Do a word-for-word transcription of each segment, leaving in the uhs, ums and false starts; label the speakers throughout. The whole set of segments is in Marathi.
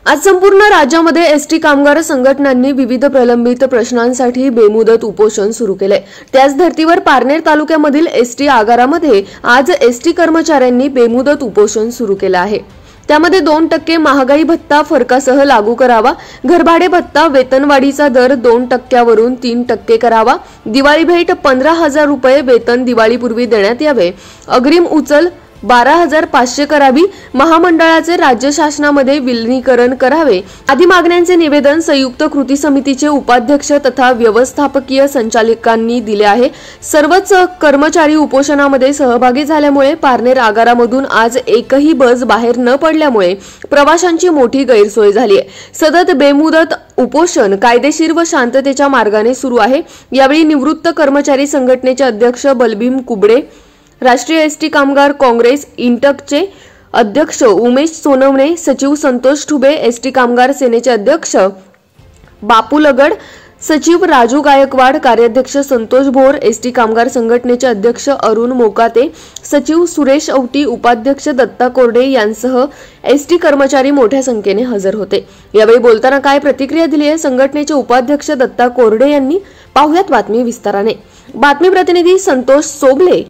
Speaker 1: आज संपूर्ण राज्यामध्ये एसटी कामगार संघटनांनी विविध प्रलंबित प्रश्नांसाठी बेमुदत उपोषण सुरू केले। त्याच धर्तीवर पारनेर तालुक्यामधील एसटी आगारामध्ये आज एसटी कर्मचाऱ्यांनी बेमुदत उपोषण सुरू केले आहे। त्यामध्ये दोन टक्के महागाई भत्ता फरकासह लागू करावा, घरभाडे भत्ता वेतनवाढीचा दर दोन टक्क्यावरून तीन टक्के करावा, दिवाळी भेट पंधरा हजार रुपये वेतन दिवाळीपूर्वी देण्यात यावे, अग्रिम उचल बारा हजार पाचशे करावी, महामंडळाचे राज्य शासनामध्ये विलीनीकरण करावे आदी मागण्यांचे निवेदन संयुक्त कृती समितीचे उपाध्यक्ष तथा व्यवस्थापकीय संचालकांनी दिले आहे। सर्वच कर्मचारी उपोषणामध्ये सहभागी झाल्यामुळे पारनेर आगारामधून आज एकही बस बाहेर न पडल्यामुळे प्रवाशांची मोठी गैरसोय झाली आहे। सतत बेमुदत उपोषण कायदेशीर व शांततेच्या मार्गाने सुरू आहे। यावेळी निवृत्त कर्मचारी संघटनेचे अध्यक्ष बलभीम कुबडे, राष्ट्रीय एसटी कामगार काँग्रेस इंटकचे अध्यक्ष उमेश सोनवणे, सचिव संतोष ठुबे, एसटी कामगार सेनेचे अध्यक्ष बापू लगड, सचिव राजू गायकवाड, कार्याध्यक्ष संतोष भोर, एसटी कामगार संघटनेचे अध्यक्ष अरुण मोकाते, सचिव सुरेश औटी, उपाध्यक्ष दत्ता कोरडे यांसह एसटी कर्मचारी मोठ्या संख्येने हजर होते। यावेळी बोलताना काय प्रतिक्रिया दिली आहे संघटनेचे उपाध्यक्ष दत्ता कोरडे यांनी, पाहुयात बातमी विस्ताराने। बातमी प्रतिनिधी संतोष सोबले।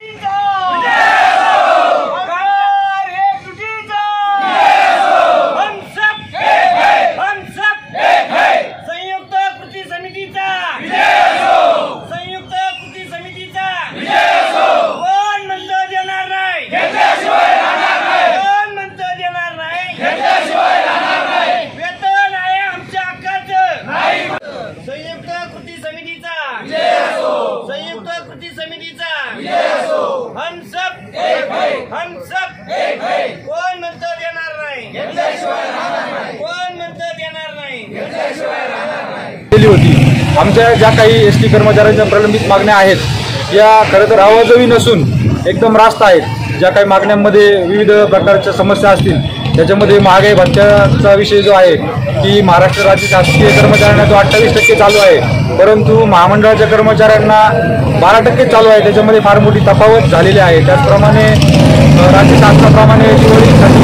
Speaker 2: हम सब एक भाई, हम सब एक भाई, कोण म्हणतो देणार नाही, घेतल्याशिवाय राहणार नाही, कोण म्हणतो देणार नाही, घेतल्याशिवाय राहणार नाही केली होती।
Speaker 3: आमच्या ज्या काही एसटी कर्मचाऱ्यांच्या प्रलंबित मागण्या आहेत या खरं तर आवाजवी नसून एकदम रास्त आहेत। ज्या काही मागण्यांमध्ये विविध प्रकारच्या समस्या असतील त्याच्यामध्ये महागाई भत्त्याचा विषय जो आहे की महाराष्ट्र राज्य शासकीय कर्मचाऱ्यांना जो अठ्ठावीस टक्के चालू आहे, परंतु महामंडळाच्या कर्मचाऱ्यांना बारा टक्के चालू आहे, त्याच्यामध्ये फार मोठी तफावत झालेली आहे। त्याचप्रमाणे राज्य शासनाप्रमाणे दिवाळीसाठी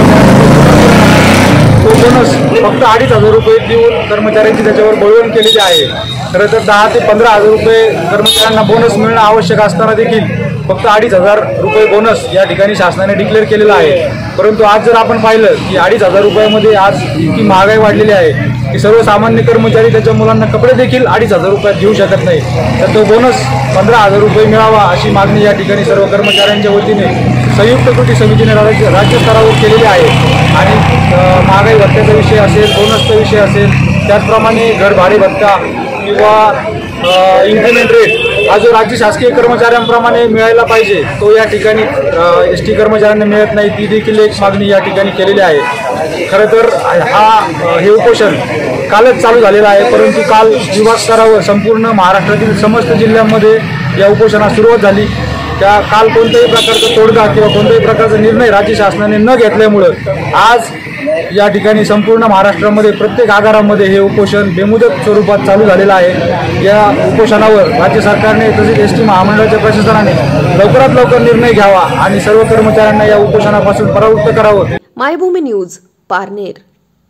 Speaker 3: तो बोनस फक्त अडीच हजार रुपये देऊन कर्मचाऱ्यांची त्याच्यावर बळवण केलेली आहे। खरं तर दहा ते पंधरा हजार रुपये कर्मचाऱ्यांना बोनस मिळणं आवश्यक असताना देखील फक्त अडीच हजार रुपये बोनस या ठिकाणी शासनाने डिक्लेअर केलेला आहे। परंतु आज जर आपण पाहिलं की अडीच हजार रुपयामध्ये आज इतकी महागाई वाढलेली आहे की सर्वसामान्य कर्मचारी त्याच्या मुलांना कपडे देखील अडीच हजार रुपयात घेऊ शकत नाही, तर तो बोनस पंधरा हजार रुपये मिळावा अशी मागणी या ठिकाणी सर्व कर्मचाऱ्यांच्या वतीने संयुक्त कृती समितीने राज्य राज्य स्तरावर केलेली आहे। आणि महागाई भत्त्याचा विषय असेल, बोनसचा विषय असेल, त्याचप्रमाणे घर भाडे भत्ता किंवा इन्क्रिमेंट रेट हा जो राज्य शासकीय कर्मचाऱ्यांप्रमाणे मिळायला पाहिजे तो या ठिकाणी एस टी कर्मचाऱ्यांना मिळत नाही, ती देखील एक मागणी या ठिकाणी केलेली आहे। खरं तर हा हे उपोषण कालच चालू झालेलं आहे, परंतु काल विभाग स्तरावर संपूर्ण महाराष्ट्रातील समस्त जिल्ह्यांमध्ये या उपोषणास सुरुवात झाली। त्या काल कोणत्याही प्रकारचा तोडगा किंवा कोणत्याही प्रकारचा निर्णय राज्य शासनाने न घेतल्यामुळं आज या ठिकाणी संपूर्ण महाराष्ट्रामध्ये प्रत्येक आगारामध्ये हे उपोषण बेमुदत स्वरूपात चालू झालेलं आहे। या उपोषणावर राज्य सरकारने तसेच एसटी महामंडळाच्या प्रशासनाने लवकरात लवकर निर्णय घ्यावा आणि सर्व कर्मचाऱ्यांना या उपोषणापासून परावृत्त करावं।
Speaker 1: मायभूमी न्यूज, पारनेर।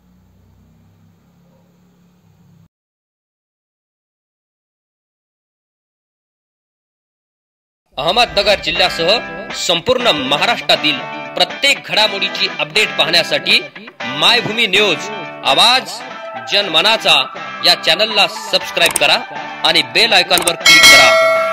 Speaker 4: अहमदनगर जिल्ह्यासह संपूर्ण महाराष्ट्रातील प्रत्येक घडामोडीची अपडेट पाहण्यासाठी मायभूमी न्यूज आवाज जनमनाचा या चॅनलला सबस्क्राइब करा आणि बेल आयकॉनवर क्लिक करा।